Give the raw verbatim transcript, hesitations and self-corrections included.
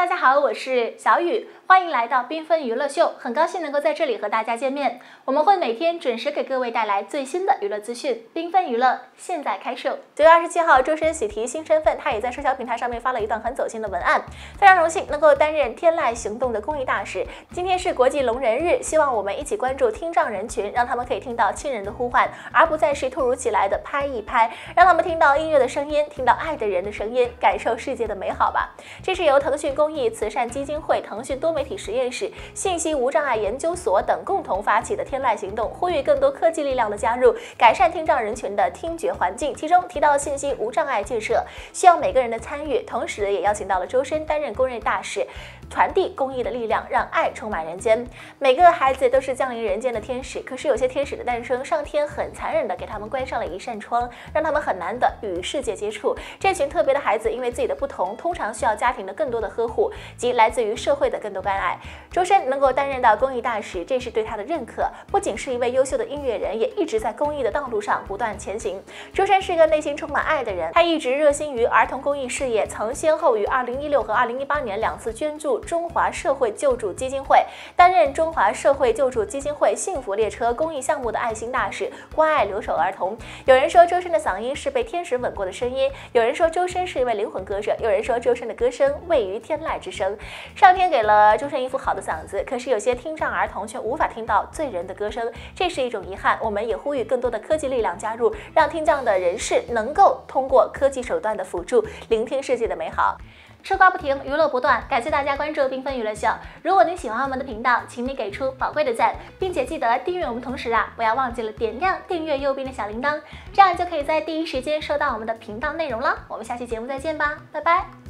大家好，我是小雨，欢迎来到缤纷娱乐秀，很高兴能够在这里和大家见面。我们会每天准时给各位带来最新的娱乐资讯。缤纷娱乐现在开售。九月二十七号，周深喜提新身份，他也在社交平台上面发了一段很走心的文案。非常荣幸能够担任天籁行动的公益大使。今天是国际聋人日，希望我们一起关注听障人群，让他们可以听到亲人的呼唤，而不再是突如其来的拍一拍，让他们听到音乐的声音，听到爱的人的声音，感受世界的美好吧。这是由腾讯公益慈善基金会、腾讯多媒体实验室、信息无障碍研究所等共同发起的天籁行动，呼吁更多科技力量的加入，改善听障人群的听觉环境。其中提到信息无障碍建设，需要每个人的参与，同时也邀请到了周深担任公益大使，传递公益的力量，让爱充满人间。每个孩子都是降临人间的天使，可是有些天使的诞生，上天很残忍的给他们关上了一扇窗，让他们很难的与世界接触。这群特别的孩子，因为自己的不同，通常需要家庭的更多的呵护及来自于社会的更多关爱。周深能够担任到公益大使，这是对他的认可，不仅是一位优秀的音乐人，也一直在公益的道路上不断前行。周深是一个内心充满爱的人，他一直热心于儿童公益事业，曾先后于二零一六和二零一八年两次捐助中华社会救助基金会，担任中华社会救助基金会幸福列车公益项目的爱心大使，关爱留守儿童。有人说周深的嗓音是被天使吻过的声音，有人说周深是一位灵魂歌者，有人说周深的歌声位于天籁之声。上天给了周深一副好的嗓子，可是有些听障儿童却无法听到醉人的歌声，这是一种遗憾。我们也呼吁更多的科技力量加入，让听障的人士能够通过科技手段的辅助，聆听世界的美好。吃瓜不停，娱乐不断，感谢大家关注缤纷娱乐秀。如果你喜欢我们的频道，请你给出宝贵的赞，并且记得订阅我们，同时啊，不要忘记了点亮订阅右边的小铃铛，这样就可以在第一时间收到我们的频道内容了。我们下期节目再见吧，拜拜。